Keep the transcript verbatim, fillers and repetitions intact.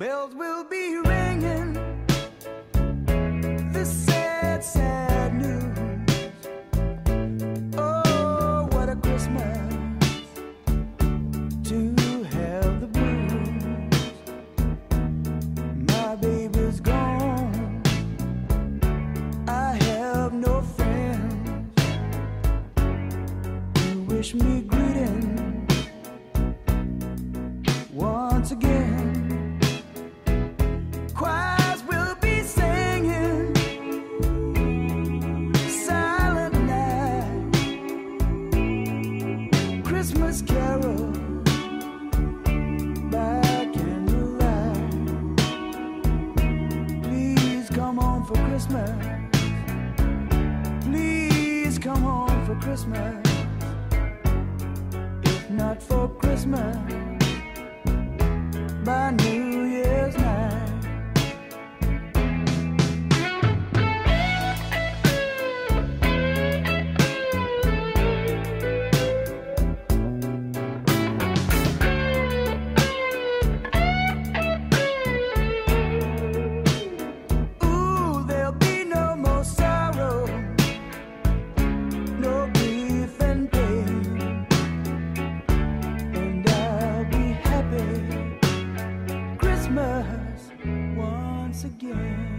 bells will be ringing. This sad, sad news. Oh, what a Christmas to have the blues. My baby's gone. I have no friends to wish me greeting once again. Choirs will be singing Silent Night, Christmas carol by candlelight. Please come home for Christmas. Please come home for Christmas. If not for Christmas, by New Year's night. Ooh, there'll be no more sorrow, no grief and pain, and I'll be happy Christmas once again.